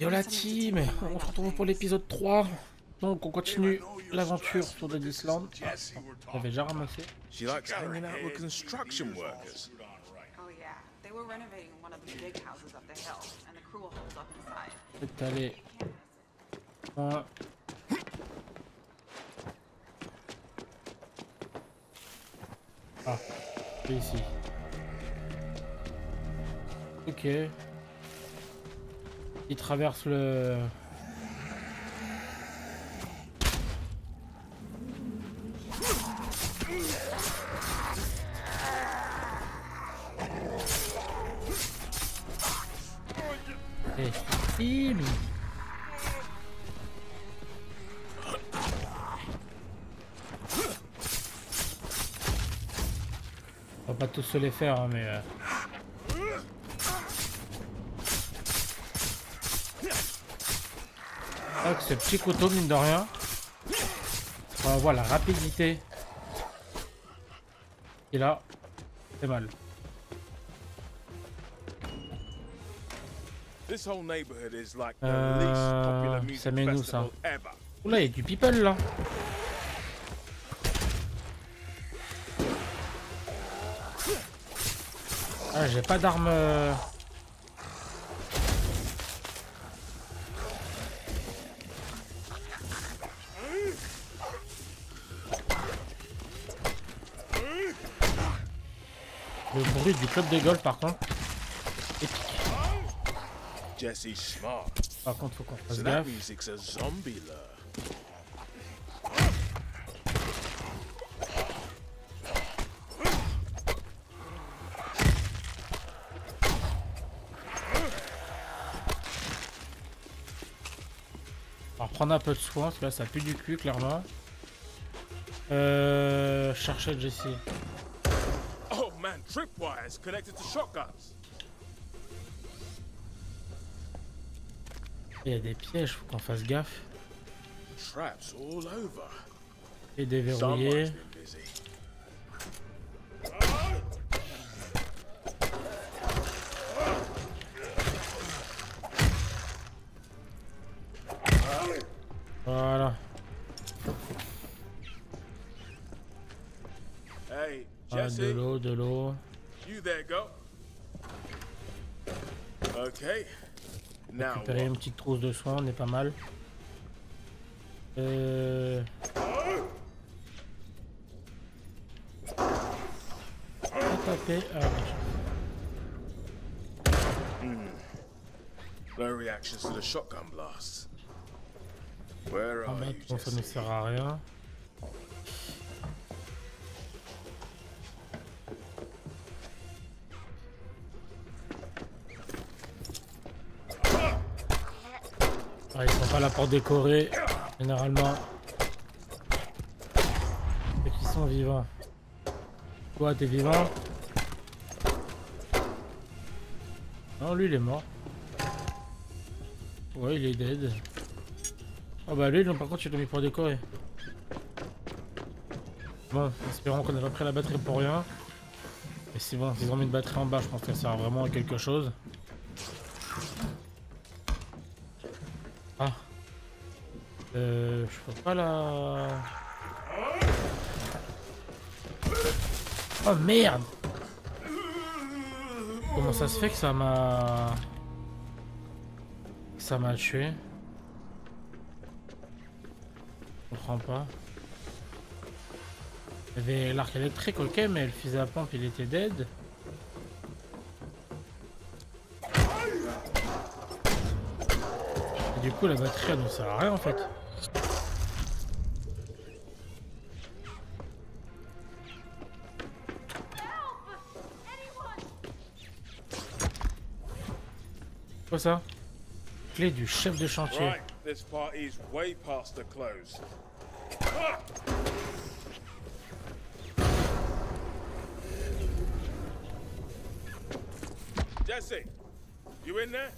Yo la team, on se retrouve pour l'épisode 3. Donc on continue l'aventure sur Dead Island. On avait déjà ramassé. She likes hanging out with construction workers. Oh yeah, they were renovating one of the big houses up the hill, and the crew will hold up inside. Peut-être aller. Voilà. Ah, c'est ici. Ok. Il traverse le... Et team. On va pas tous se les faire, hein, mais... Avec ce petit couteau, mine de rien, on va voir la rapidité. Et là, c'est mal. This whole neighborhood is like the least popular music ça met nous ça. festival ever. Oula, il y a du people là. Ah, j'ai pas d'arme. Le bruit du club de golf par contre. Épique. Jesse's smart. Par contre, faut qu'on fasse So that gaffe. music's a zombie lure. On va reprendre un peu de soin parce que là ça pue du cul clairement. Chercher Jesse. Oh man, tripwires connected to shotguns. Il y a des pièges, faut qu'on fasse gaffe. Traps all over. Et déverrouiller. Someone's been busy. Voilà. Hey, Ah, Jesse, de l'eau, de l'eau. you there, go. Okay. Now Récupérer what? une petite trousse de soins, on est pas mal. Taper. Ah, Low reactions to the shotgun blasts. Where ah are bah, you, bon, ça ne Jesse? sert à rien. Ah, ils sont pas là pour décorer, généralement. Ceux qui sont vivants. Quoi, t'es vivant? Non, lui il est mort. Ouais, il est dead. Ah bah lui, non, par contre, il l'a mis pour décorer. Bon, espérons qu'on n'a pas pris la batterie pour rien. Et c'est bon, s'ils ont mis une batterie en bas, je pense que ça sert vraiment à quelque chose. Ah. Je peux pas la... Oh merde! Comment ça se fait que ça m'a... Ça m'a tué? Je comprends pas. Il y avait l'arc électrique, ok, mais le fusil à pompe il était dead. Et du coup la batterie elle ne sert à rien en fait. Quoi ça? Clé du chef de chantier. Right, this party's way past the close. Jesse, you in there?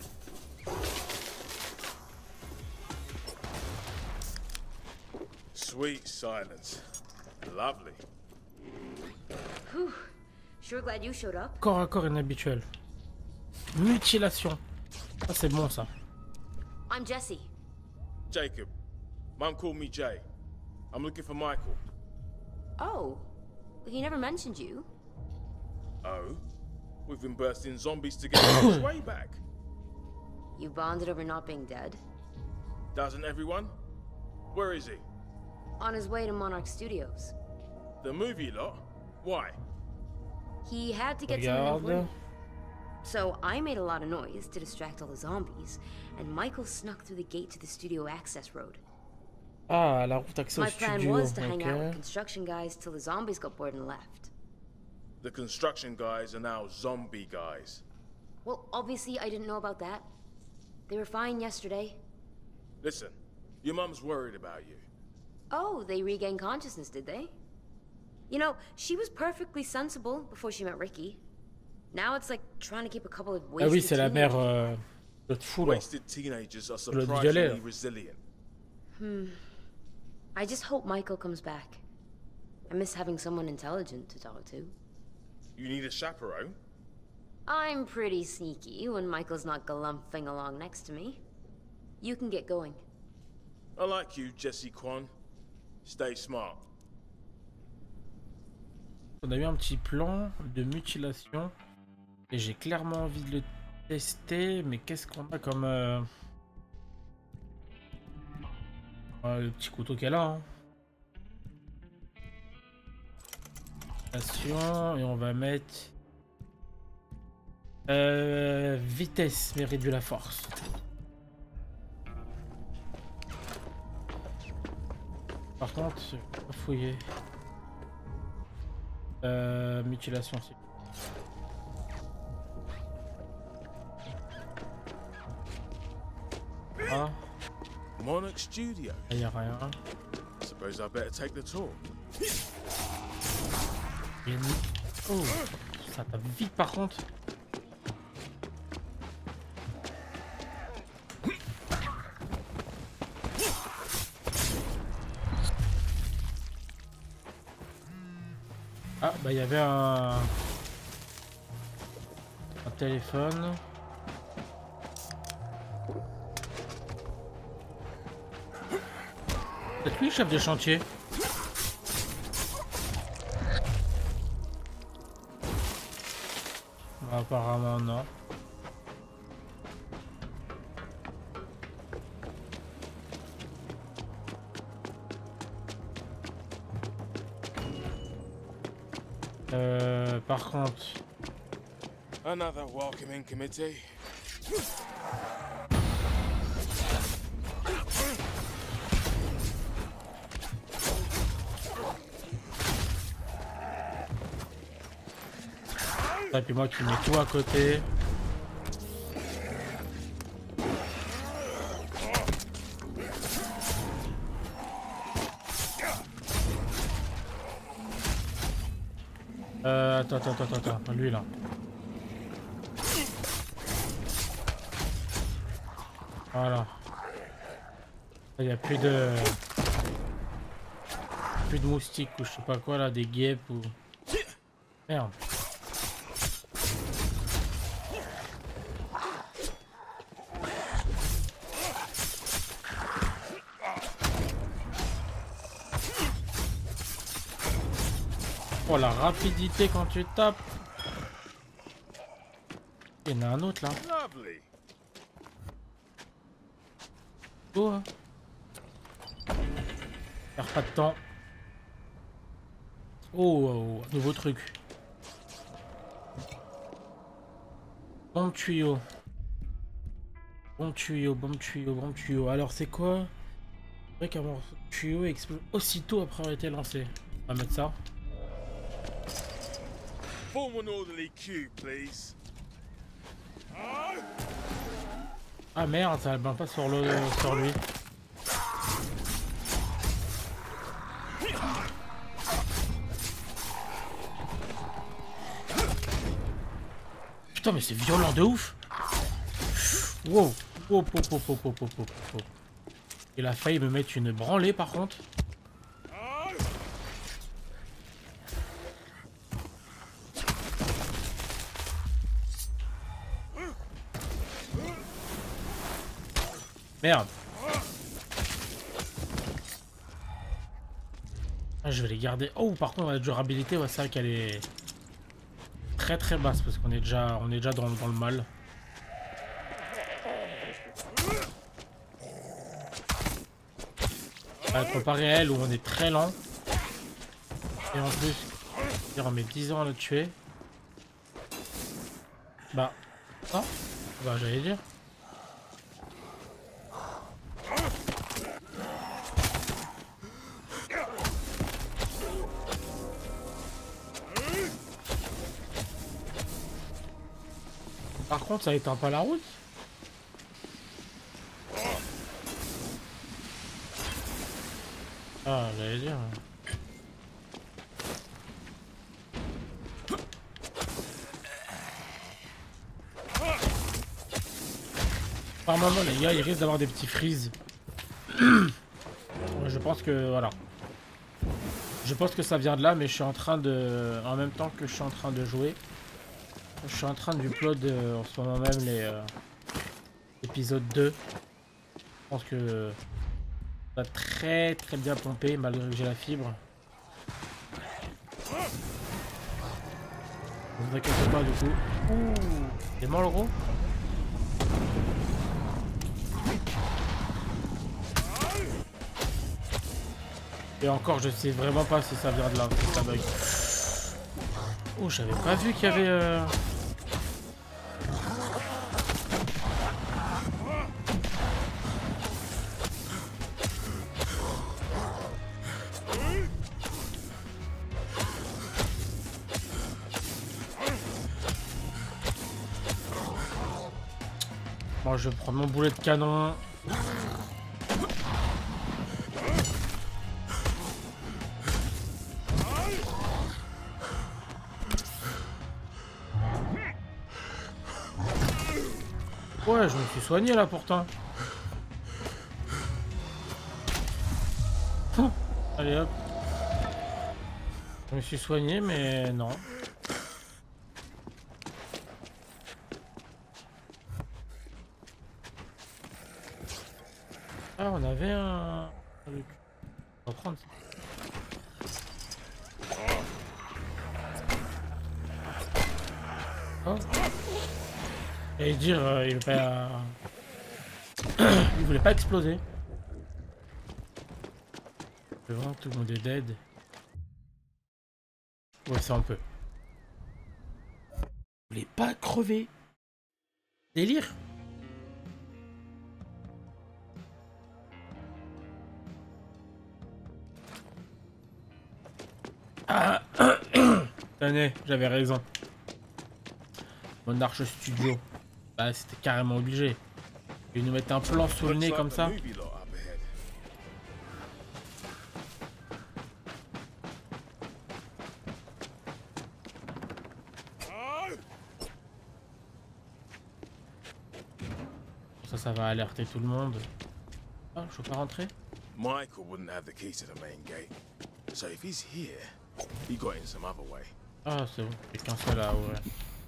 Sweet silence. Lovely. Whew. Sure glad you showed up. Corps à corps inhabituel. Mutilation. Ah, c'est bon ça. I'm Jesse. Jacob. Mum called me Jay. I'm looking for Michael. Oh, he never mentioned you. Oh? We've been bursting zombies together way back. You bonded over not being dead? Doesn't everyone? Where is he? On his way to Monarch Studios. The movie lot? Why? He had to get something Regarde. important. So I made a lot of noise to distract all the zombies, and Michael snuck through the gate to the studio access road. Ah, la route accès au My plan studio. was to hang out with Ok. construction guys till the zombies got bored and left. The construction guys are now zombie guys. Well, obviously I didn't know about that. They were fine yesterday. Listen, your mum's worried about you. Oh, they regained consciousness, did they? You know, she was perfectly sensible before she met Ricky. Now it's like trying to keep a couple of Ah wasted oui, c'est la mère teenagers. l'autre fou là. Wasted teenagers are Le violet, là. surprisingly resilient. I just hope Michael comes back. I miss having someone intelligent to talk to. You need a chaperone? I'm pretty sneaky when Michael's not galumphing along next to me. You can get going. I like you, Jesse Kwan. Stay smart. On a eu un petit plan de mutilation. Et j'ai clairement envie de le tester. Mais qu'est-ce qu'on a comme... le petit couteau qu'elle a. Hein. Et on va mettre... vitesse, mais réduit la force. Par contre, faut fouiller. Mutilation, c'est... Ah, Monarch Studio. il n'y a rien. Suppose I better take the tour. Oh, ça tape vite par contre. Ah, bah il y avait un téléphone. C'est lui le chef de chantier. Bah, apparemment non. Par contre, Another welcoming committee. et puis moi qui mets tout à côté. Attends, lui là. Voilà. Il n'y a plus de moustiques ou je sais pas quoi là, des guêpes ou... Merde. Oh la rapidité quand tu tapes. Il y en a un autre là. Lovely. Oh, hein. Perds pas de temps. Oh, nouveau truc. Bon tuyau. Bon tuyau. Alors c'est quoi? C'est vrai qu'un morceau de tuyau explose aussitôt après avoir été lancé. On va mettre ça. Form an orderly queue, please. Ah merde, ça va pas sur lui. Putain mais c'est violent de ouf. Wow. Il a failli me mettre une branlée par contre. Merde. Ah, je vais les garder. Oh, par contre, la durabilité, ouais, c'est vrai qu'elle est très très basse parce qu'on est déjà, dans le mal. Comparé à elle où on est très lent. Et en plus, on met 10 ans à le tuer. Bah, non. Bah, j'allais dire. Par contre, ça éteint pas la route. Ah, j'allais dire. Par moment, les gars, ils risquent d'avoir des petits freeze. Je pense que voilà. Je pense que ça vient de là, mais je suis en train de, en même temps que je suis en train de jouer, je suis en train de upload en ce moment même les épisode 2. Je pense que ça va très bien pomper malgré que j'ai la fibre. Ne vous inquiétez pas du coup. Ouh, t'es mort le gros? Et encore, je sais vraiment pas si ça vient de là, si ça bug. Oh, j'avais pas vu qu'il y avait... Bon, je vais prendre mon boulet de canon. Ouais, je me suis soigné là pourtant. Allez hop. Je me suis soigné mais non. Ah, on avait un... On va prendre ça. Oh. Et dire, il voulait pas... il voulait pas exploser. Devant, tout le monde est dead. Ouais, ça on peut. Il voulait pas crever. Délire. Ah. Tenez, j'avais raison. Monarch Studio. Bah, c'était carrément obligé. Ils nous mettent un plan sous le nez comme ça. Ça va alerter tout le monde. Ah, je peux pas rentrer? Michael wouldn't have the key to the main gate. So if he's here, he got in some other way. Ah, c'est bon. J'ai qu'un seul à ouvrir.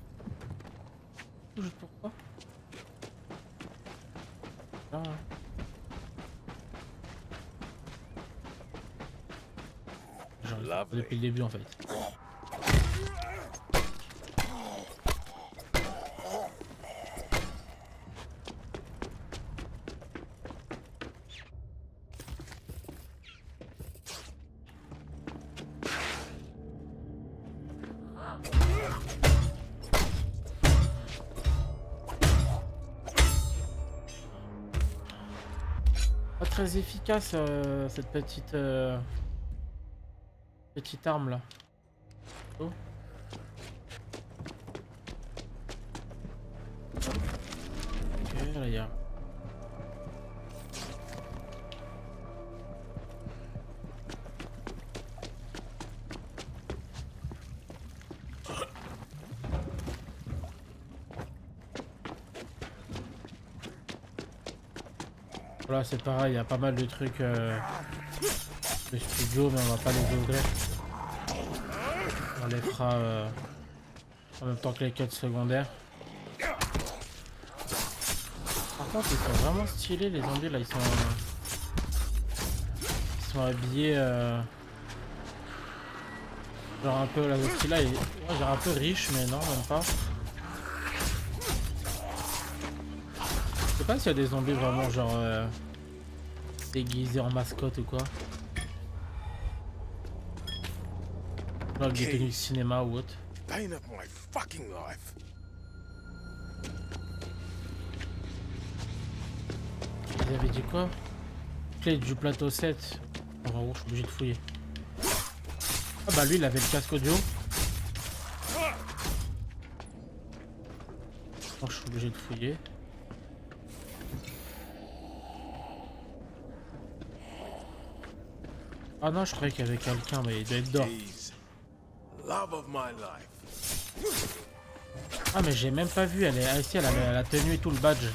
Juste pourquoi? Ah. Genre, depuis le début en fait. Pas très efficace cette petite arme là. Oh. Ok, là il y a. Voilà, c'est pareil, il y a pas mal de trucs de studio, mais on va pas les ouvrir. On les fera en même temps que les quêtes secondaires. Par par contre, ils sont vraiment stylés les zombies là. Ils sont habillés genre un peu là. Celui-là est genre un peu riche, mais non, même pas. Je sais pas s'il y a des zombies vraiment genre déguisés en mascotte ou quoi. Genre avec des tenues de cinéma ou autre. Pain of my fucking life. Ils avaient dit quoi? Clé du plateau 7. En gros, je suis obligé de fouiller. Ah bah lui, il avait le casque audio. Donc je suis obligé de fouiller. Ah non, je croyais qu'il y avait quelqu'un, mais il doit être dehors. Jeez. Love of my life. Ah mais j'ai même pas vu, elle est ici, elle a la tenue et tout le badge.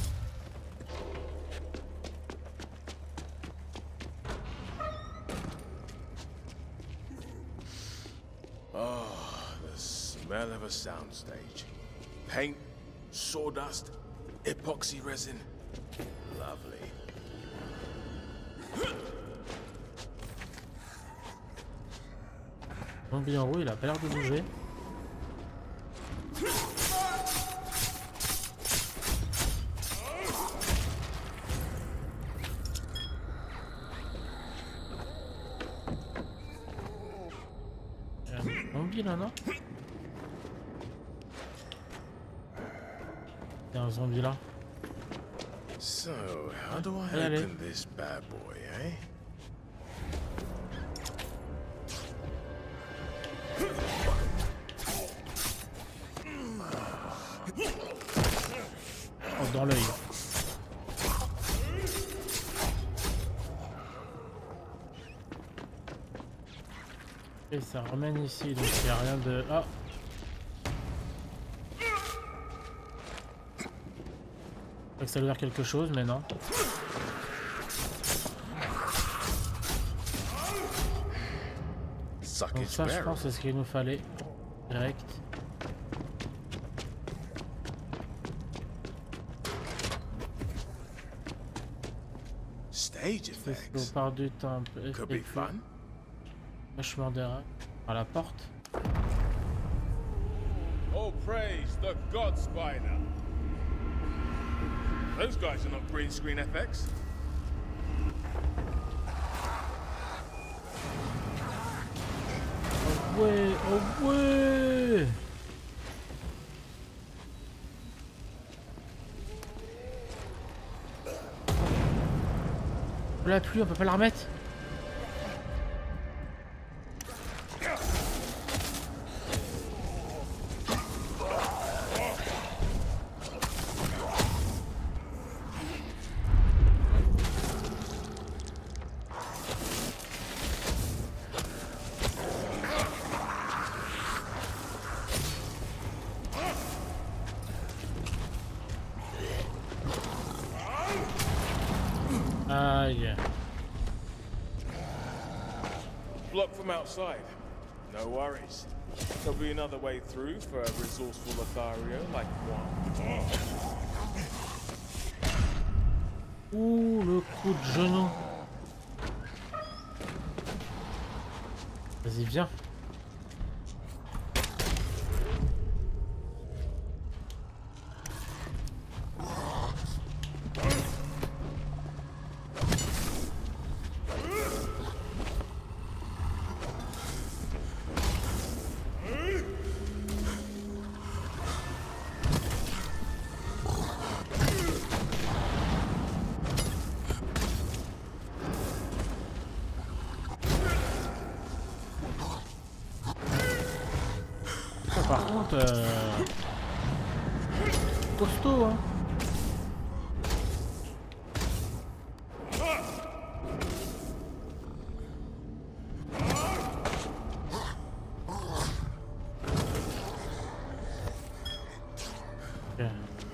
Oh, the smell of a soundstage. Paint, sawdust, epoxy resin. Lovely. Zombie en haut, il a pas l'air de bouger. Il y a un zombie là, non? Il y a un zombie là. So, how do I Allez. open this bad boy, eh? Oh, dans l'œil. Et ça ramène ici, donc il n'y a rien de... Ah! Je crois que ça veut dire quelque chose, mais non. Suck Donc its ça, je barrel. pense, c'est ce qu'il nous fallait. Direct. Stage C'est effects. ce part du temps. Could be fun. Vachement derrière. À la porte. Oh, praise the God Spider. Those guys are not green screen FX. Oh ouais, oh ouais! La pluie, on peut pas la remettre? Aïe. Blocked from outside. No worries. There'll be another way through for a resourceful Lothario like one. Ouh, le coup de genou. Vas-y, viens. Par contre, costaud, hein. Ok.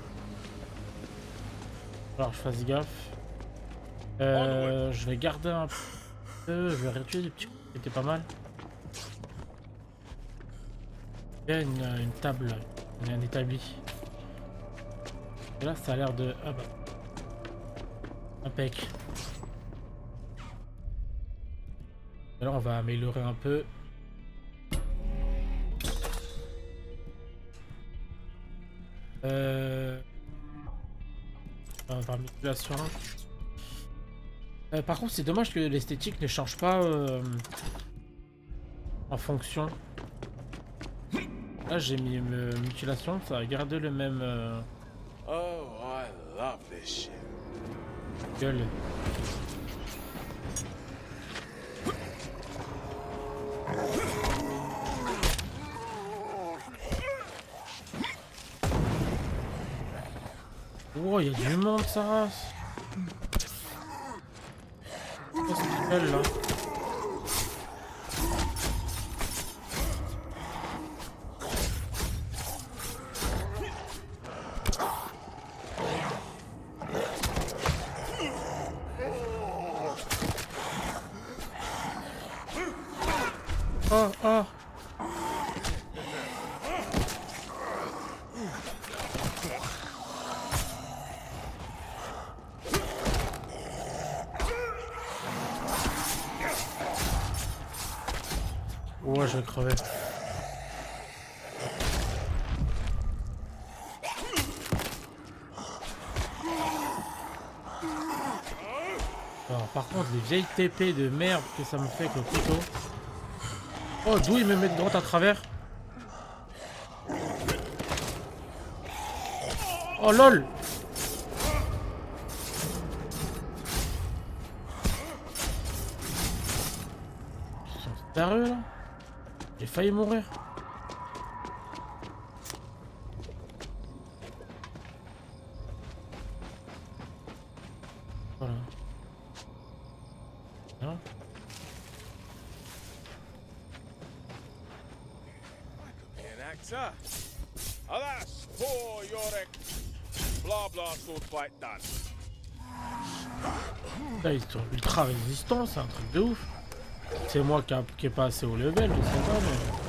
Alors, je fasse gaffe. Je vais garder un peu. Je vais réutiliser des petits coups qui étaient pas mal. Il y a une table, un établi. Et là, ça a l'air de... Ah bah... Impec. Et là, on va améliorer un peu. On va voir manipulation. Par contre, c'est dommage que l'esthétique ne change pas en fonction. Là, j'ai mis mutilation, ça a gardé le même Oh, I love this shit. gueule. Oh, il y a du monde, ça race. Qu'est-ce qu'il fait là? Oh, oh. Ouais, je vais crever. Alors, par contre, les vieilles TP de merde que ça me fait avec le couteau. Oh, d'où il me met de droite à travers? Oh lol! Ils sont sérieux là? J'ai failli mourir. Voilà. Hein? An actor. Alas, poor Yorick. Blah blah sword fight done. Là, ils sont ultra résistants, c'est un truc de ouf. C'est moi qui est pas assez haut level, je sais pas, mais...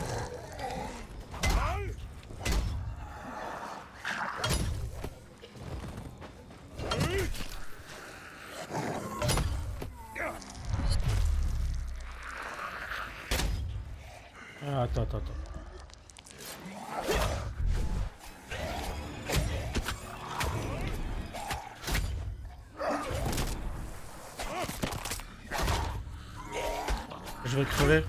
Ah, attends. Je vais crever.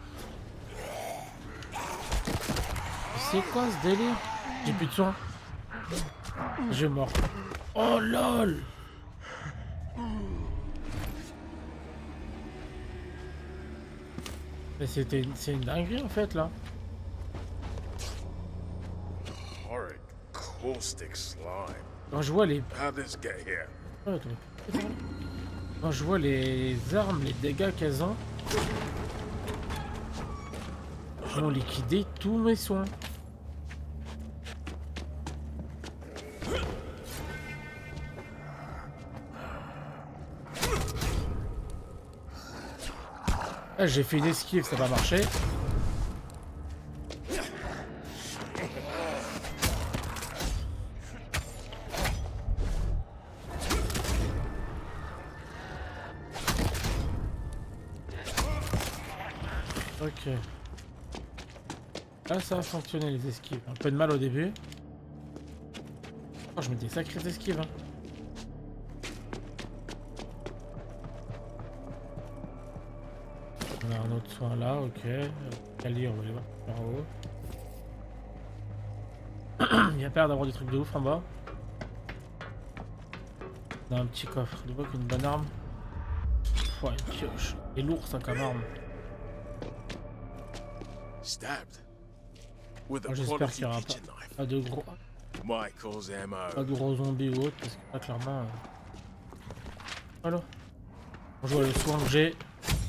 C'est quoi ce délire? J'ai plus de soin. Je mort. Oh lol. Mais c'est une dinguerie en fait là. Horrid caustic slime. Quand je vois les... How'd this get here? Oh, attends. Quand je vois les armes, les dégâts qu'elles ont, ils ont liquidé tous mes soins. Ah, j'ai fait une esquive, ça va marcher. Ok. Là, ça a fonctionné les esquives. Un peu de mal au début. Oh, je mets des sacrées esquives. Hein. On a un autre soin là, ok. Cali, on va aller voir par haut. Il y a peur d'avoir des trucs de ouf en bas. On a un petit coffre. De quoi qu'une bonne arme. Pouah, une pioche. Et lourd ça comme arme. J'espère qu'il n'y aura pas de gros. Pas de gros zombies ou autre, parce que là clairement. Voilà. On joue le soin que j'ai.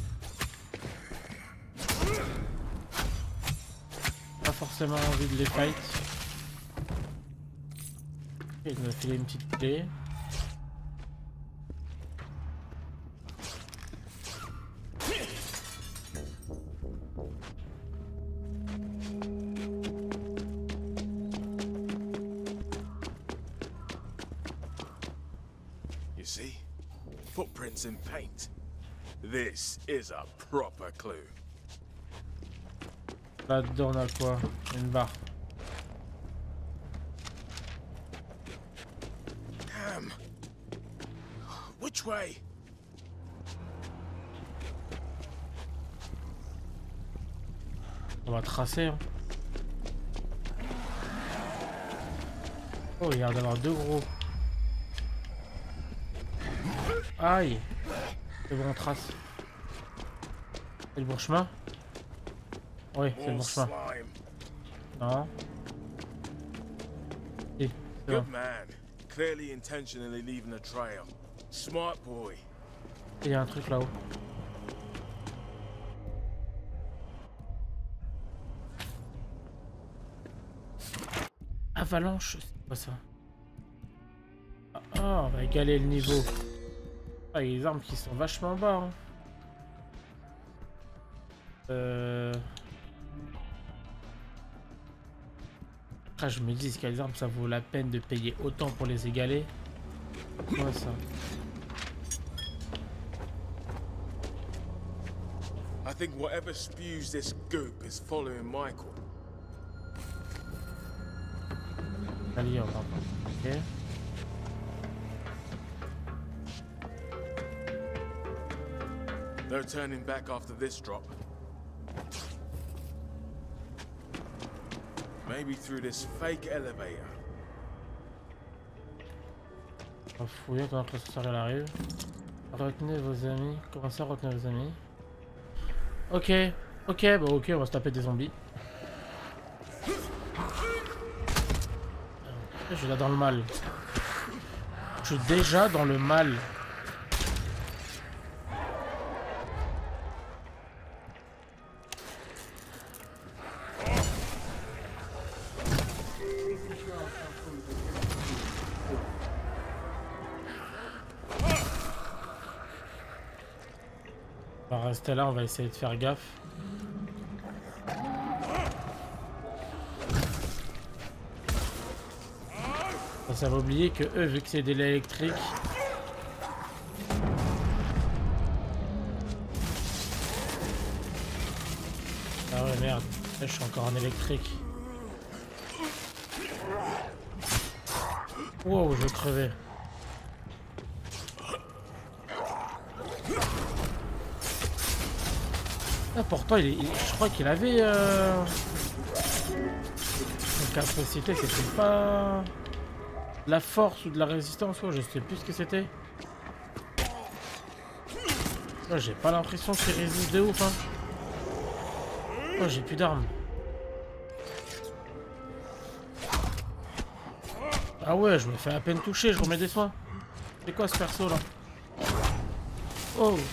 Pas forcément envie de les fight. Ok, il m'a filé une petite clé. see? Footprints in paint. This is a proper clue. Là-dedans, on a quoi? Une barre. Damn. Which way? On va tracer. Hein. Oh, il y a d'avoir deux gros. Aïe. C'est bon, on trace. C'est le bon chemin? Oui, c'est le bon chemin. Non. Si, c'est bon. Good man. Clearly intentionally leaving a trail. Smart boy. Il y a un truc là-haut. Avalanche, c'est quoi ça? Ah, on va égaler le niveau. Ah, il y a des armes qui sont vachement bas. Hein. Ah, je me dis qu'à les armes, ça vaut la peine de payer autant pour les égaler. Quoi ça? I think whatever spews this goop is following Michael. Allez, on va voir. Ok. No turning back after this drop. Maybe through this fake elevator. On va fouiller quand l'ascenseur arrive. Retenez vos amis. Comment ça, retenez vos amis? Ok, ok, bah ok, on va se taper des zombies. Je suis là dans le mal. Je suis déjà dans le mal. On va rester là, on va essayer de faire gaffe. Ça va oublier que eux, vu que c'est de l'électrique. Ah ouais, merde. Là, je suis encore en électrique. Wow, je vais crever. Ah, pourtant, je crois qu'il avait une capacité, c'était pas de la force ou de la résistance, ouais, je sais plus ce que c'était. Ouais, j'ai pas l'impression qu'il résiste de ouf, hein. Oh, j'ai plus d'armes. Ah ouais, je me fais à peine toucher, je remets des soins. C'est quoi ce perso là? Oh.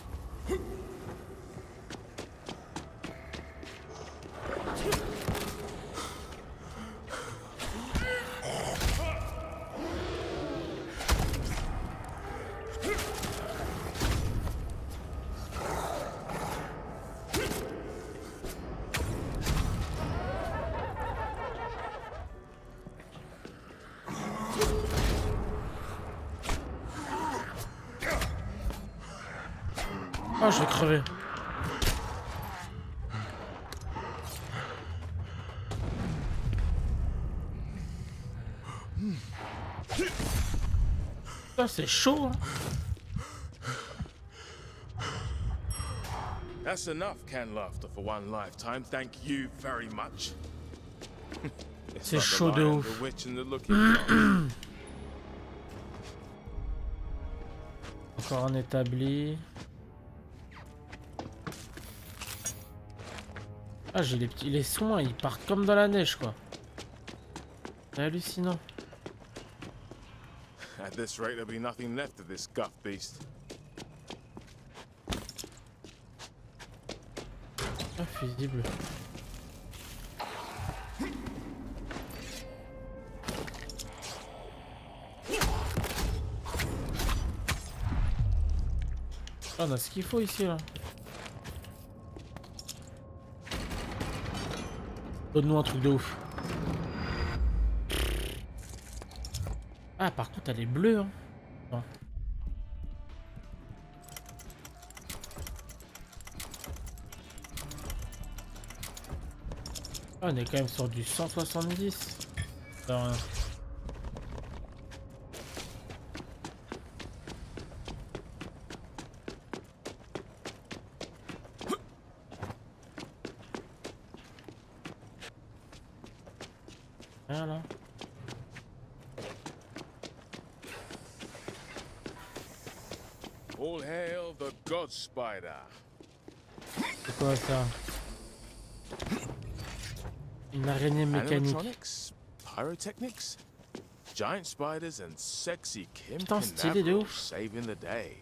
Oh, je vais crever. Ça, c'est chaud. Hein. That's enough canned laughter for one lifetime. Thank you very much. C'est chaud de ouf. Encore un établi. Ah, j'ai les soins, ils partent comme dans la neige, quoi. C'est hallucinant. At this rate, there'll be nothing left of this guff beast. Ah, fusible. Ah, on a ce qu'il faut ici, là. Donne-nous un truc de ouf. Ah, par contre, elle est bleue. Hein. Ah, on est quand même sur du 170. Alors, rien là. All hail the God Spider. C'est quoi ça? Une araignée mécanique. Animatronics, pyrotechnics, giant spiders and sexy Kim Putain, stylé de Canaveral ouf. saving the day.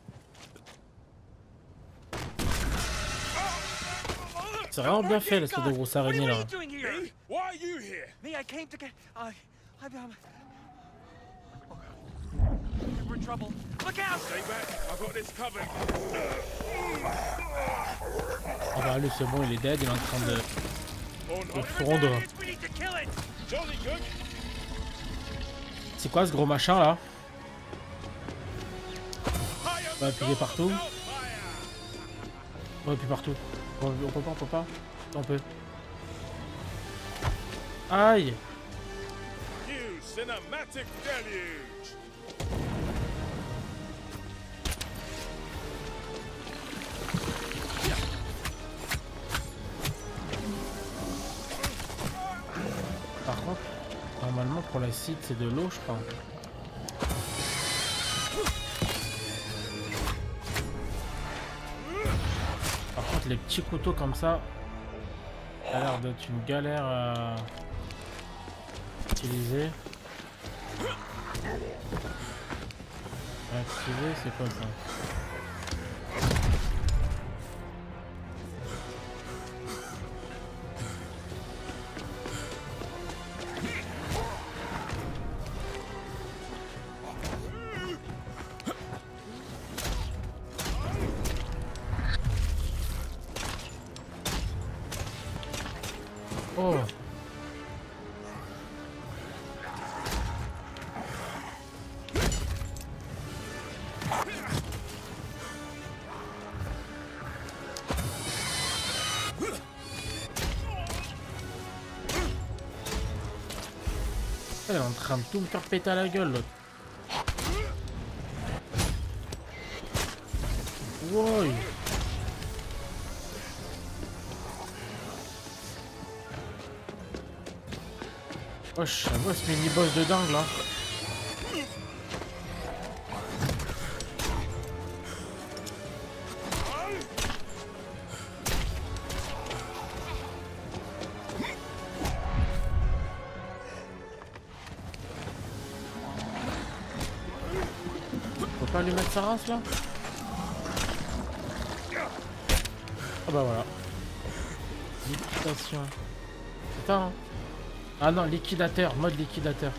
C'est vraiment bien fait l'espèce de grosse araignée là. Me? Why are you here? Me, I came to get. We're in trouble. Look out! Stay back. I've got this covered. Ah bah lui c'est bon, il est dead, il est en train de Oh no. fondre. We need to kill it. Jolly good. C'est quoi ce gros machin là? Higher On va appuyer partout. fire. On appuie partout. On peut pas, on peut pas. On peut. Aïe! You cinematic deluge. Par contre, normalement pour l'acide c'est de l'eau je crois. Par contre les petits couteaux comme ça, ça a l'air d'être une galère à utiliser. À activer, c'est quoi ça? Oh! Elle est en train de tout me faire péter à la gueule l'autre. Wow. Wesh, vois ce mini-boss de dingue là. Faut pas lui mettre sa race là? Ah bah voilà. Liquidation. Putain. Hein. Ah non, liquidateur, mode liquidateur.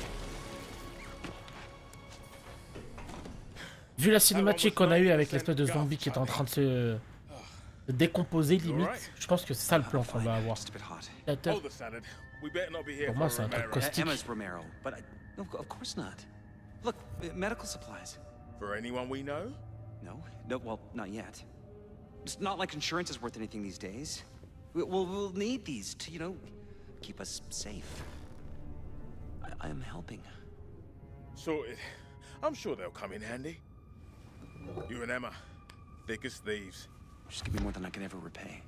Vu la cinématique qu'on a eu avec l'espèce de zombie qui est en train de se décomposer limite, je pense que c'est ça le plan qu'on va avoir. Liquidateur. Hold the salad. We better not be here Pour moi for c'est un truc Romero. caustique. Emma's Romero, but no, of course not. Look, medical supplies. For anyone we know? No, well, not yet. It's not like insurance is worth anything these days. We'll need these to, you know, keep us safe. I am helping. Sorted. I'm sure they'll come in handy. You and Emma, thick as thieves. Just give me more than I can ever repay.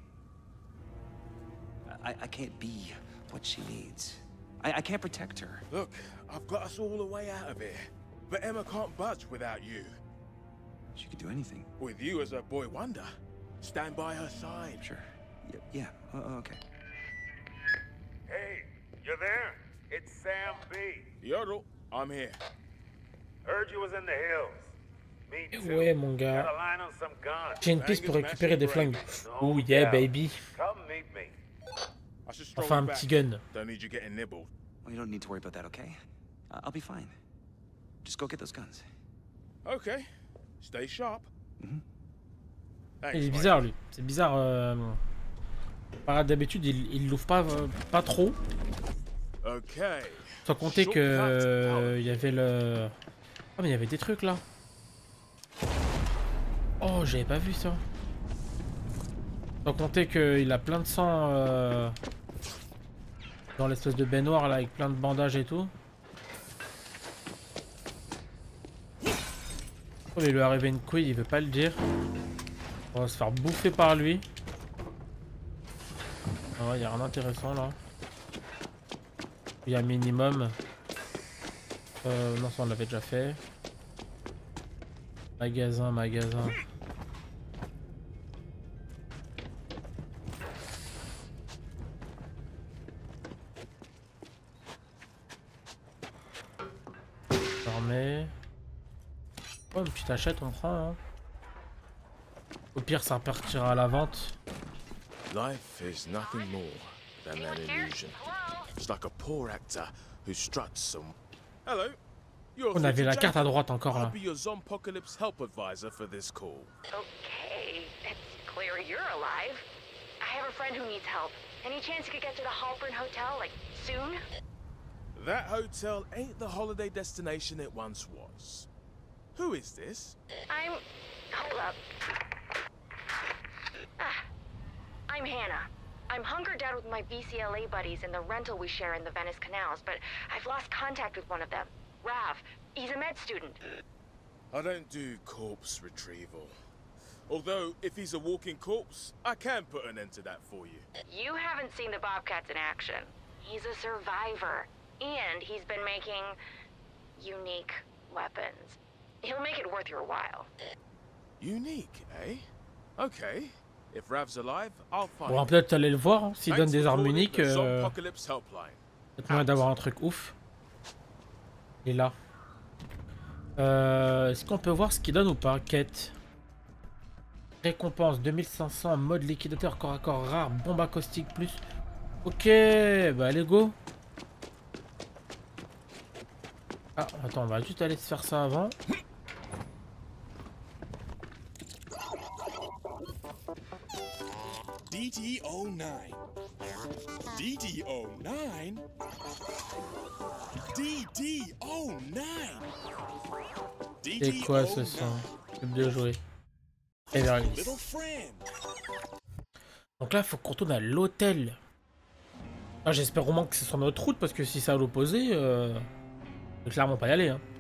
I can't be what she needs. I can't protect her. Look, I've got us all the way out of here. But Emma can't budge without you. She could do anything. With you as her boy wonder. Stand by her side. Sure. Yeah. Okay. Hey, you there? It's Sam B. Yodel, I'm here. Heard you was in the hills. Me too. Ouais mon gars. Got a line on some guns. J'ai une piste pour récupérer des flingues. Oh yeah baby. Come meet me. I should stroll Enfin un you back. petit gun. Don't need you getting nibbled. Well, you don't need to worry about that, okay? I'll be fine. Just go get those guns. Okay. Stay sharp. Thanks, Il est mate. bizarre lui. C'est bizarre. D'habitude il l'ouvre pas trop. Okay. Sans compter que il y avait le. Ah mais il y avait des trucs là. Oh j'avais pas vu ça. Sans compter qu'il a plein de sang Dans l'espèce de baignoire là avec plein de bandages et tout. Oh, il lui est arrivé une couille, il veut pas le dire. On va se faire bouffer par lui. Ah ouais, y a rien d'intéressant là. Il y a un minimum. Non, ça on l'avait déjà fait. Magasin, magasin. Fermé. Oh, une petite achète, on prend. Hein. Au pire, ça repartira à la vente. Life is nothing more than an illusion. It's like a poor actor who struts some. Hello. On avait la carte à droite encore là. I'll be your Zompocalypse help advisor for this call. Okay, it's clear you're alive. I have a friend who needs help. Any chance you could get to the Halpern Hotel, like, soon? That hotel ain't the holiday destination it once was. Who is this? Hold up. I'm Hannah. I'm hunkered down with my VCLA buddies in the rental we share in the Venice canals, but I've lost contact with one of them. Rav. He's a med student. I don't do corpse retrieval. Although, if he's a walking corpse, I can put an end to that for you. You haven't seen the Bobcats in action. He's a survivor, and he's been making unique weapons. He'll make it worth your while. Unique, eh? Okay. If Rav's alive, I'll find Bon, peut-être aller le voir, hein. S'il donne des armes uniques, peut-être moyen d'avoir un truc ouf. Il est là. Est-ce qu'on peut voir ce qu'il donne ou pas? Quête. Récompense 2500, mode liquidateur corps à corps rare, bombe acoustique plus. Ok, bah allez go. Ah, attends, on va juste aller se faire ça avant. DD09. DD09. DD09. C'est quoi ce son? C'est bien joué. Everly. Donc là, il faut qu'on retourne à l'hôtel. Ah, j'espère au moins que c'est sur notre route, parce que si c'est à l'opposé, on peut clairement pas y aller. Hein.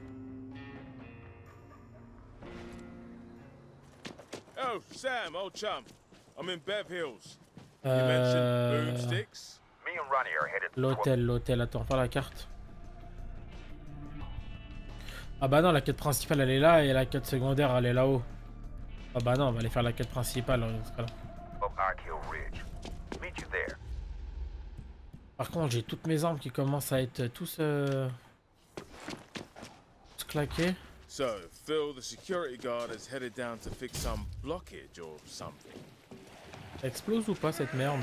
Oh, Sam, old chum. I'm in Bev Hills. You mentioned boomsticks? Me and Ronnie are headed to L'hôtel, attends, pas la carte. Ah bah non, la quête principale elle est là et la quête secondaire elle est là-haut. Ah bah non, on va aller faire la quête principale dans ce cas-là. up Ark Hill Ridge. Meet you there. Par contre, j'ai toutes mes armes qui commencent à être tous claquées. So, Phil, the security guard is headed down to fix some blockage or something. Ça explose ou pas cette merde?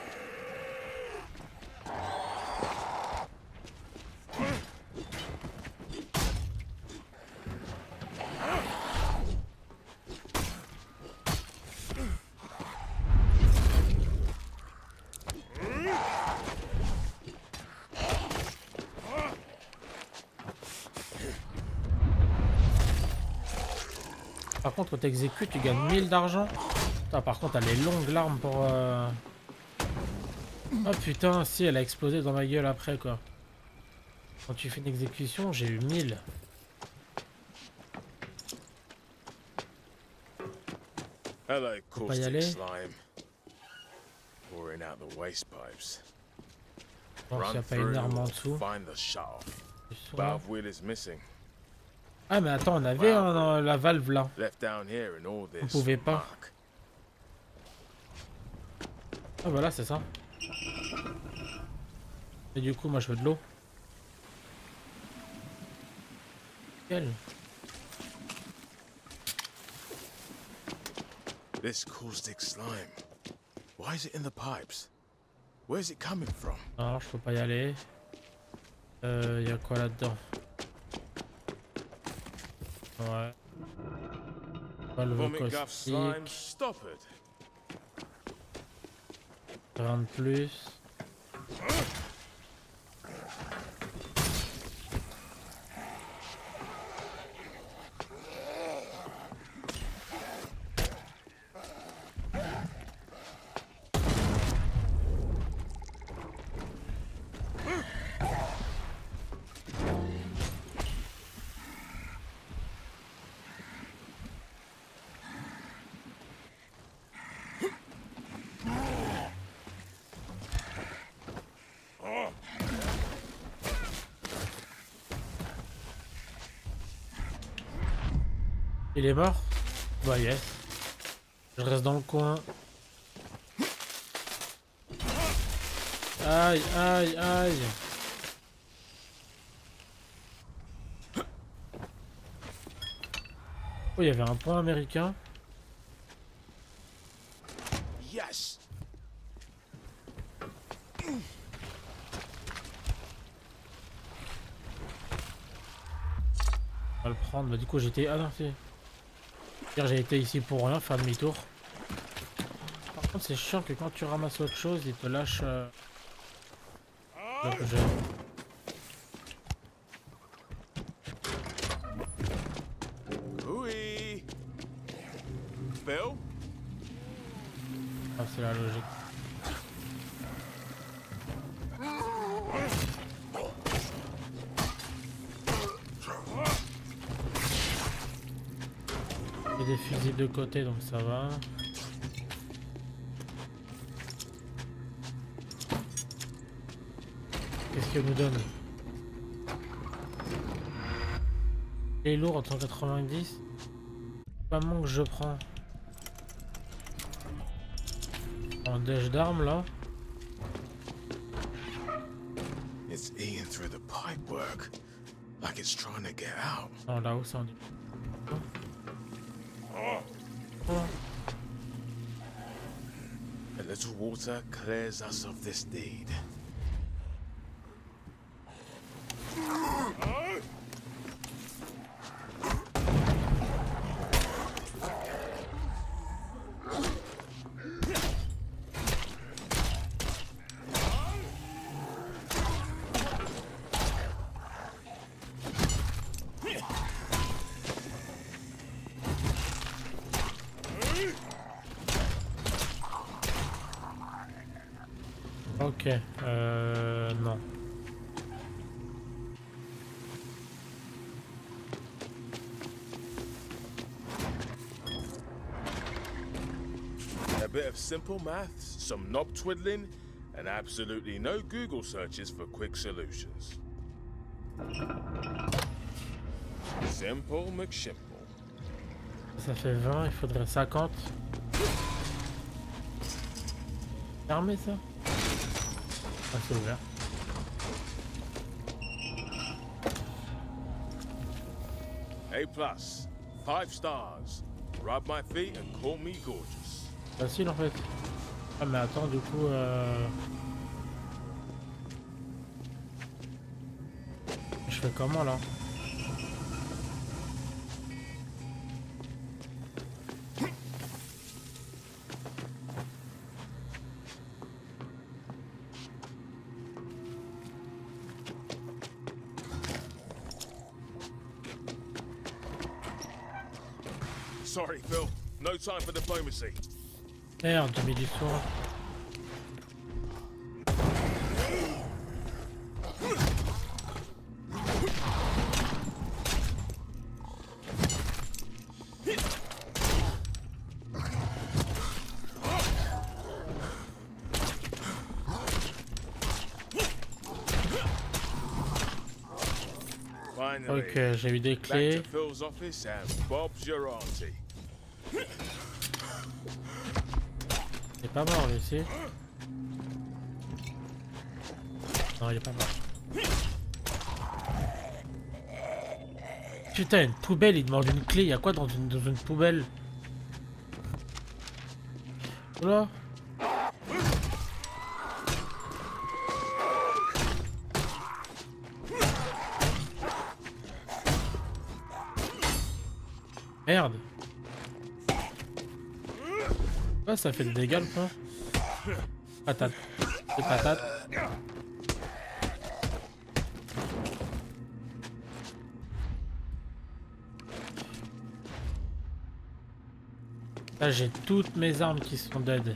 Par contre, quand t'exécutes, tu gagnes 1000 d'argent. Par contre, elle est longue l'arme pour... Oh putain, si, elle a explosé dans ma gueule après, quoi. Quand tu fais une exécution, j'ai eu 1000. Hello, Faut pas y aller. slime. Pouring out the waste pipes. Bon, s'il n'y a pas une arme en dessous. Find the shaft. Valve wheel is missing. Ah mais attends, on avait la valve là. Left down here in all this. On pouvait pas. muck. Ah voilà, c'est ça. Et du coup, moi je veux de l'eau. Quelle? This caustic slime. Why is it in the pipes? Where's it coming from? Non, je peux pas y aller. Y a quoi là-dedans? Ouais. Valve Vomit guff slime caustique. stoppered. Rien de plus. Il est mort? Bah yes. Je reste dans le coin. Aïe, aïe, aïe. Oh, il y avait un point américain. Yes. On va le prendre. Bah, du coup, j'étais. Ah non, c'est. J'ai été ici pour rien, faire demi-tour. Par contre, c'est chiant que quand tu ramasses autre chose, il te lâche. L'objet. Oui. Phil? Ah, c'est la logique. Il y a des fusils de côté, donc ça va. Qu'est-ce qu'elle nous donne? Les lourds en 190. Pas manque que je prends. En dèche d'armes là. It's eating through the pipework, like it's trying to get out. Non, là-haut ça en dit. Oh. A little water clears us of this deed. Ok, non. A bit of simple maths, some knob twiddling, and absolutely no Google searches for quick solutions. Simple McShimple. Ça fait 20, il faudrait 50. Fermé ça? Ah, c'est ouvert. A+, 5 stars. Rub my feet and call me gorgeous. Facile en fait. Ah mais attends, du coup je fais comment là? Sorry, Phil. No time for diplomacy. Merde, j'ai mis du soin. Finally. Ok, j'ai eu des Back clés. to Phil's office and Bob's your auntie. Il est pas mort lui, ici. Non, il est pas mort. Putain, une poubelle, il demande une clé. Il y a quoi dans une poubelle? Oula. Merde. Ah, ça fait des dégâts le point. Patate. Des patates. Là j'ai toutes mes armes qui sont dead.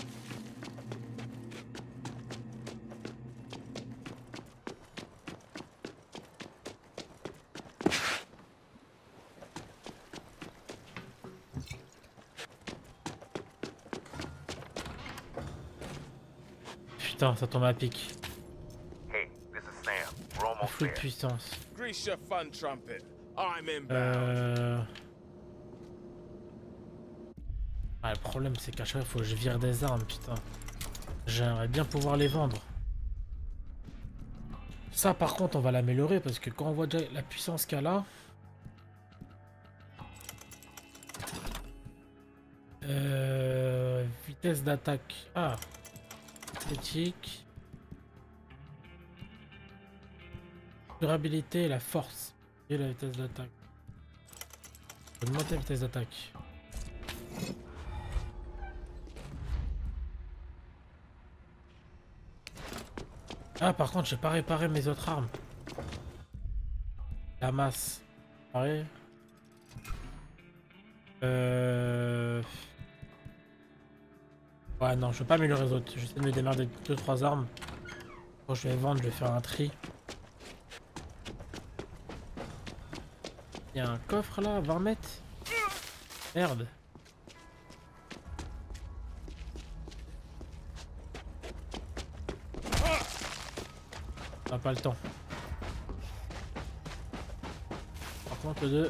Putain, ça tombe à pic. Hey, this is Sam. We're almost Full there. puissance. Grease your fun trumpet. I'm inbound. Ah, le problème, c'est qu'à chaque fois, il faut que je vire des armes, putain. J'aimerais bien pouvoir les vendre. Ça, par contre, on va l'améliorer parce que quand on voit déjà la puissance qu'elle a... vitesse d'attaque. Ah. Critique. Durabilité et la force. Et la vitesse d'attaque. Augmenter la vitesse d'attaque. Ah, par contre, j'ai pas réparé mes autres armes. La masse. Pareil. Ouais, non, je veux pas améliorer les autres. Je vais essayer de me démerder 2-3 armes. Quand je vais vendre, je vais faire un tri. Il y a un coffre là, 20 mètres. Merde. On n'a pas le temps. Par contre, le 2.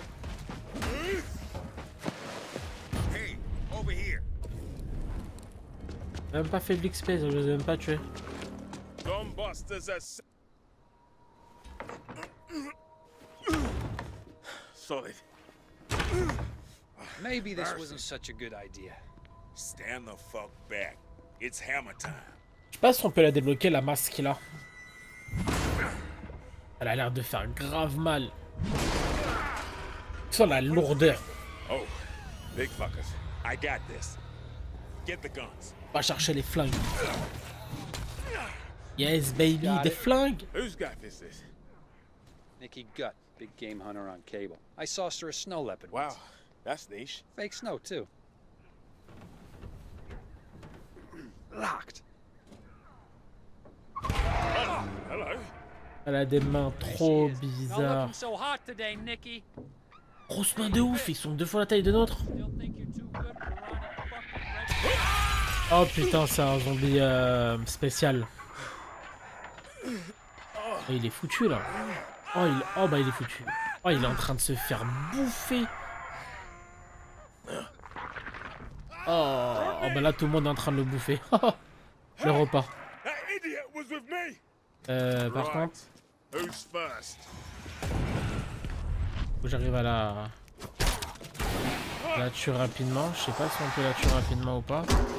Hey, over here. J'ai même pas fait de l'XP, je les ai même pas tués. Gunbusters are solid. Maybe this wasn't such a good idea. Stand the fuck back. It's hammer time. Je sais pas si on peut la débloquer, la masse qu'il a. Elle a l'air de faire grave mal. Sans la lourdeur. Oh, big fuckers. I got this. Get the guns. On va chercher les flingues. Yes, baby, des flingues. Whose guy is this? Nikki Gut, big game hunter on cable. I sauced her a snow leopard Wow, once. that's niche. Fake snow, too. Locked. Hello. Elle a des mains trop Not bizarres. looking so hot today, Nikki. Grosse main de ouf, ils sont 2 fois la taille de notre. Still think you're too good for running fucking red. Oh putain, c'est un zombie spécial. Oh, il est foutu là. Oh bah il est foutu. Oh, il est en train de se faire bouffer. Oh bah là tout le monde est en train de le bouffer. Le repas. That idiot was with me. Par contre, Who's first? faut que j'arrive à la tuer rapidement. Je sais pas si on peut la tuer rapidement ou pas.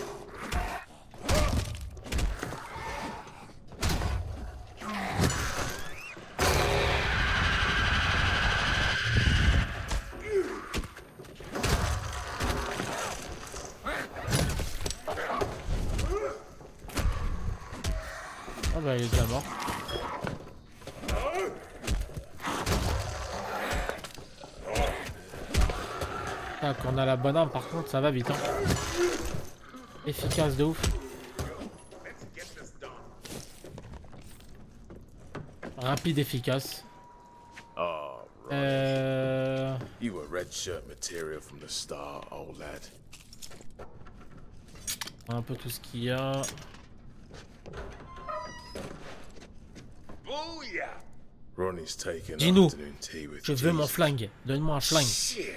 Oh bah il est déjà mort. Tac, on a la bonne arme par contre, ça va vite hein. Efficace de ouf. Rapide, efficace. Oh, you were red shirt material from the start, old lad. Un peu tout ce qu'il y a. Booyah! Ronnie's taking Dis-nous, afternoon tea with je veux mon Jesus. flingue. Donne-moi un flingue. Shit.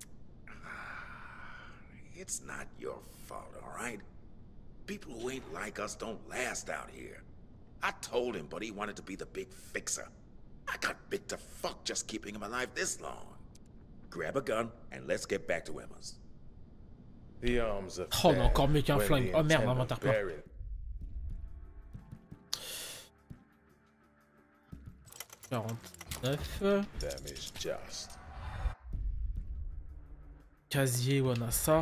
It's not your fault, all right? People who ain't like us don't last out here. I told him, but he wanted to be the big fixer. I got bit to fuck just keeping him alive this long. Grab a gun and let's get back to Emma's. The arms are Oh, mais fair encore mieux qu'un when flingue. the Oh merde, intent of inventaire-toi. burying- 49. Them is just. Casier, on a ça.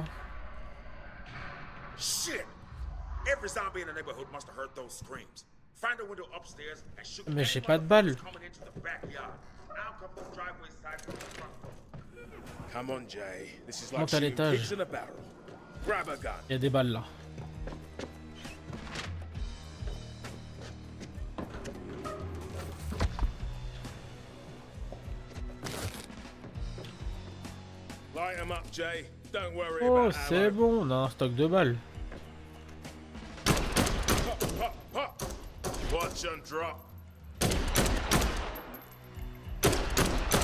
Shit! Every zombie in the neighborhood must have heard those screams. Find a window upstairs and shoot. Mais j'ai pas de balles. Coming into the backyard. I'll come from the driveway side from the front door. Come on, Jay. This is like Monte à shooting l'étage. pigs in a barrel. Grab a gun. Il y a des balles là. Light 'em up, Jay. Don't worry Oh, about c'est ammo. bon, on a un stock de balles. Pop, pop, pop. Watch and drop.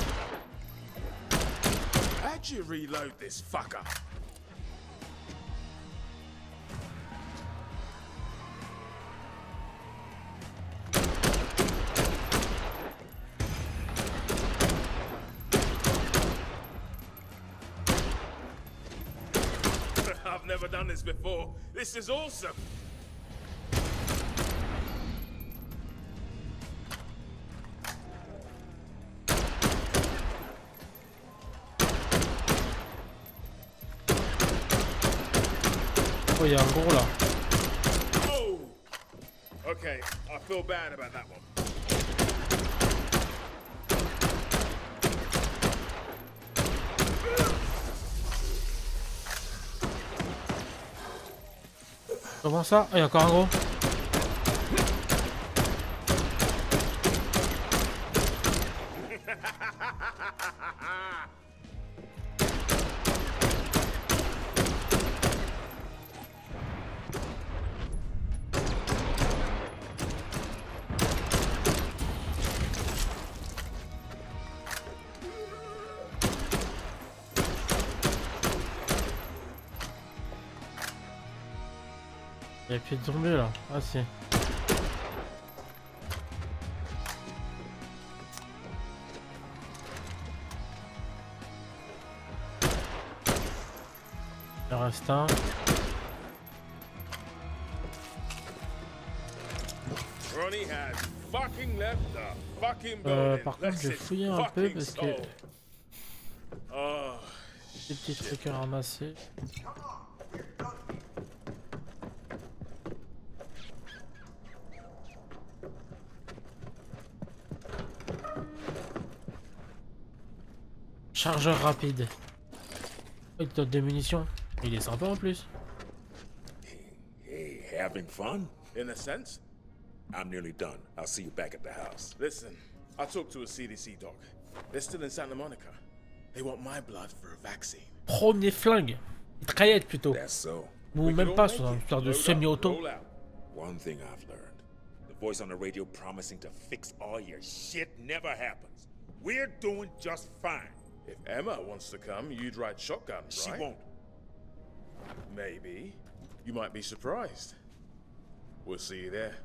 How'd you reload this fucker? I've never done this before. This is awesome. Oh, il y a un gros là. Oh. Okay, I feel bad about that one. Comment ça? Ah, il y a encore un gros. Il y a plus de zombies là. Ah si. Il en reste un. Par contre, je vais fouiller un peu parce que des petits trucs à ramasser. Chargeur rapide. Il te donne des munitions. Il est sympa en plus. Hey, having fun? In a sense. I'm nearly done. I'll see you back at the house. Listen, I talked to a CDC doc. They're still in Santa Monica. They want my blood for a vaccine. Premier flingue. Mitraillette plutôt. That's so. Ou même pas, c'est une histoire de semi-auto. One thing I've learned. The voice on the radio promising to fix all your shit never happens. We're doing just fine. If Emma wants to come, you'd ride shotgun, right? She won't. Maybe. You might be surprised. We'll see you there.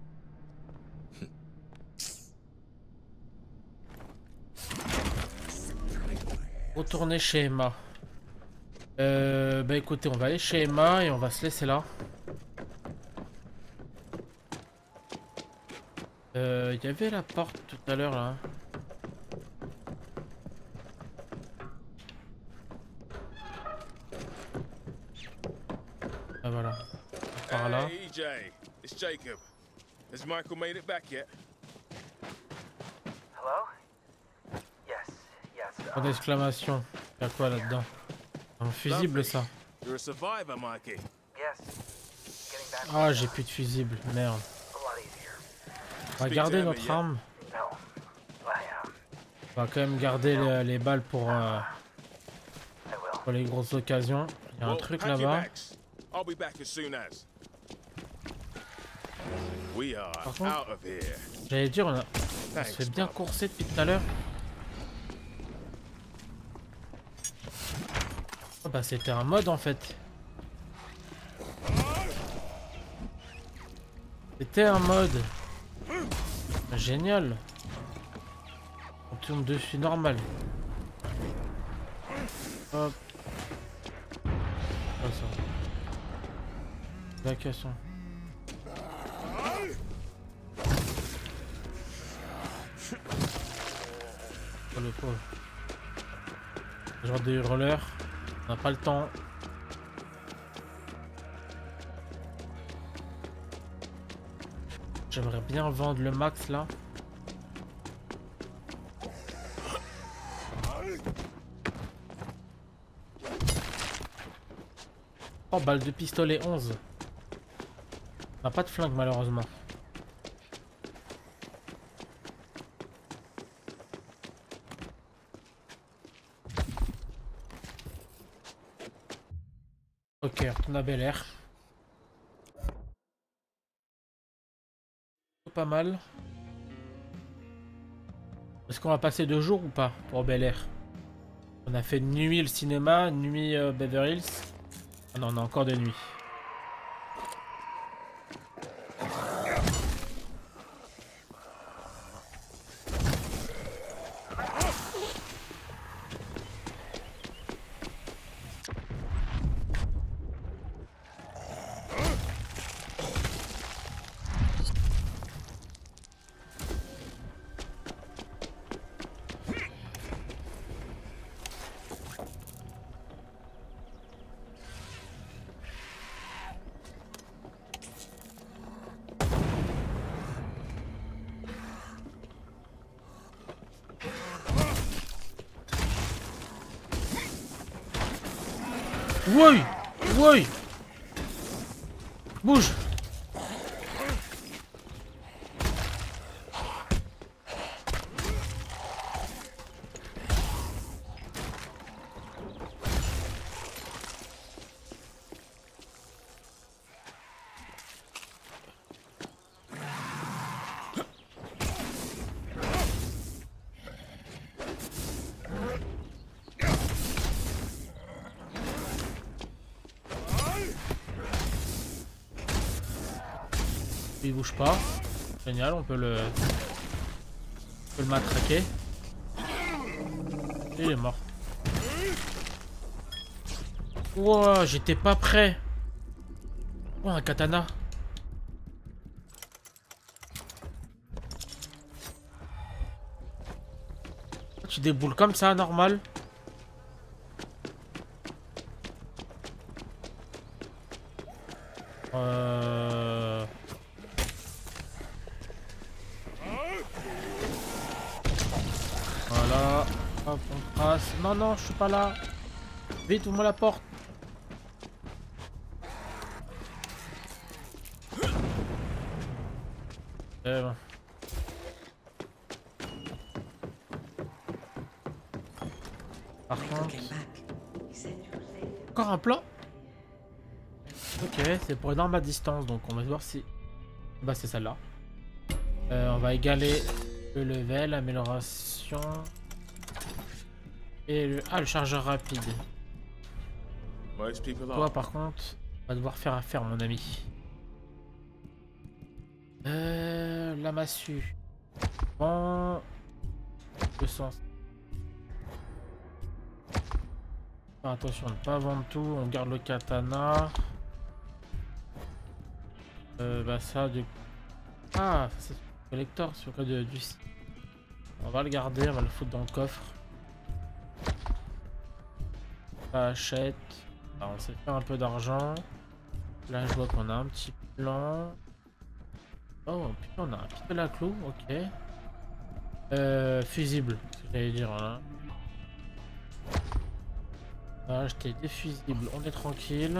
Retourner chez Emma. Bah écoutez, on va aller chez Emma et on va se laisser là. Il y avait la porte tout à l'heure là. Ah voilà. Par là. Hey EJ, it's Jacob. Has Michael made it back yet? Hello? Yes, yes. Point d'exclamation. Il y a quoi là-dedans? Un fusible ça. You're a survivor, Mikey. Yes. Getting back. Ah, j'ai plus de fusible, merde. On va garder notre arme. On va quand même garder les balles pour les grosses occasions. Il y a un truc là-bas. Par contre, j'allais dire, on se fait bien courser depuis tout à l'heure. Oh bah c'était un mode en fait. C'était un mode. Génial. On tourne dessus normal. Hop. Comme ça. Évacuation. Oh le pauvre. Genre des hurleurs. On n'a pas le temps. J'aimerais bien vendre le max là. Oh, balle de pistolet 11. On n'a pas de flingue malheureusement. Ok, on a Bel Air. Pas mal. Est-ce qu'on va passer 2 jours ou pas pour Bel Air? On a fait nuit le cinéma, nuit Beverly Hills. Ah non, on a encore de nuit. Oui. Oui. Bouge. Il bouge pas. Génial, on peut le matraquer. Et il est mort. Wow, j'étais pas prêt. Oh, un katana. Tu déboules comme ça, normal. Voilà. Hop, on trace. Non, non, je suis pas là. Vite, ouvre-moi la porte. Bon. Par contre... Encore un plan. Ok, c'est pour une arme à distance, donc on va voir si... Bah c'est celle-là. On va égaler le level, amélioration... Et le... Ah, le chargeur rapide. Toi par contre, on va devoir faire affaire mon ami. La massue. Bon... 200. Attention, ne pas vendre tout, on garde le katana. Bah ça du... Ah, c'est le collector sur le code du site. On va le garder, on va le foutre dans le coffre. Ça achète. Alors, on s'est fait un peu d'argent. Là je vois qu'on a un petit plan. Oh putain, on a un pistolet à clous, ok. Fusible, ce que j'allais dire hein. On va acheter des fusibles, on est tranquille.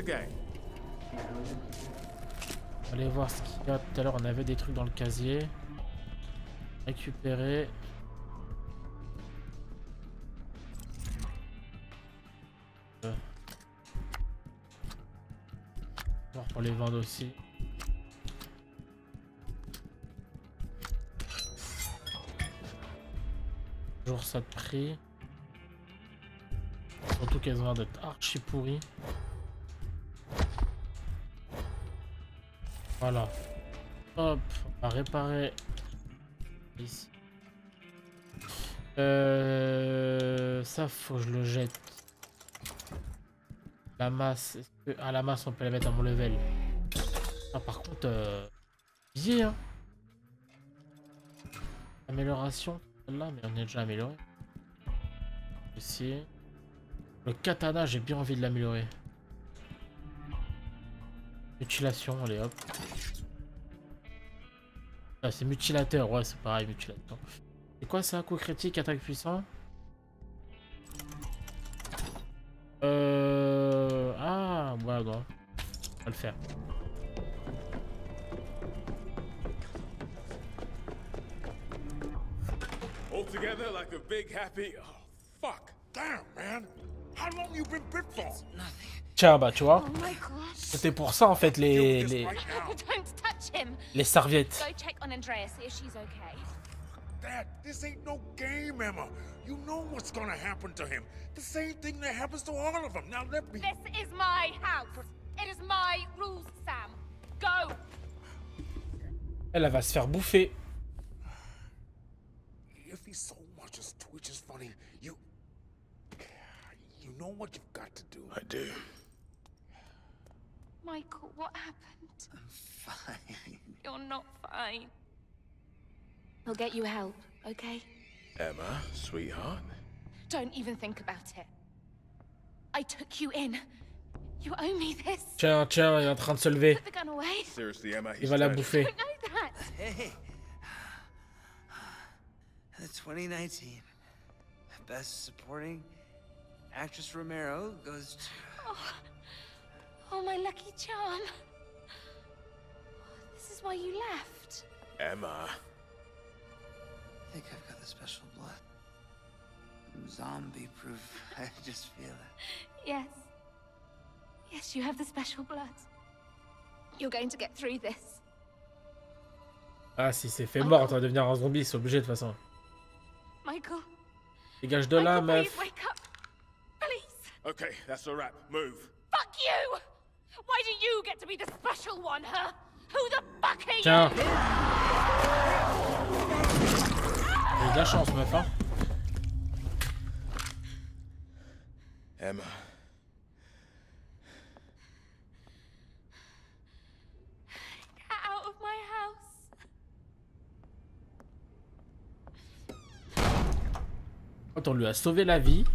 Allez voir ce qu'il y a. Tout à l'heure on avait des trucs dans le casier. Récupérer. Voir pour les vendre aussi. Toujours ça de prix. Surtout qu'elles ont l'air d'être archi pourries. Voilà. Hop, on va réparer ici. Ça faut que je le jette. La masse. Ah, la masse on peut la mettre à mon level. Ah par contre hein. Amélioration. Là mais on est déjà amélioré. Ici. Le katana, j'ai bien envie de l'améliorer. Mutilation, allez hop. Ah, c'est mutilateur, ouais, c'est pareil, mutilateur. C'est quoi ça? Coup critique, attaque puissant? Ah, ouais, non. On va le faire. All together like a big happy. Oh, fuck. Damn, man. How long you been bit for? Tiens, bah, tu vois. C'était pour ça, en fait, les serviettes. Go check on Andrea, see if she's okay. Dad, this ain't no game, Emma. You know what's gonna happen to him. The same thing that happens to all of them. Now let me... This is my house. It is my rules, Sam. Go. Elle va se faire bouffer. If he so much as twitches funny, you know what you've got to do. I do. Michael, what happened? I'm fine. You're not fine. I'll get you help, okay? Emma, sweetheart. Don't even think about it. I took you in. You owe me this. Tiens, tiens, il est en train de se lever. Put the gun away. Seriously, Emma, Il va la bouffer. I don't know that. Hey. The 2019 Best Supporting Actress Romero goes to... Oh, my lucky charm. This is why you left. Emma. I think I've got the special blood. I'm zombie-proof. I just feel it. Yes. Yes, you have the special blood. You're going to get through this. Ah, si c'est fait mort, tu vas devenir un zombie, c'est obligé de toute façon. Michael. Dégage de là, meuf. Please wake up. Please. Okay, that's a wrap. Move. Fuck you! Why do you get to be the special one, huh? Who the fuck are Tiens. you? J'ai de la chance, meuf, hein. Emma. Get out of my house. Quand on lui a sauvé la vie.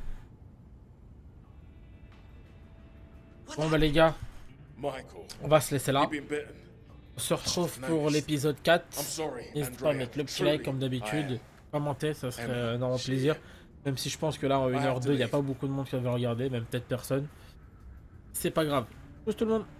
Bon bah les gars, on va se laisser là. On se retrouve pour l'épisode 4. N'hésitez pas à mettre le petit like comme d'habitude. Commenter, ça serait énormément plaisir. Même si je pense que là en 1h02, il n'y a pas beaucoup de monde qui va regarder, même peut-être personne. C'est pas grave. Tchuss tout le monde.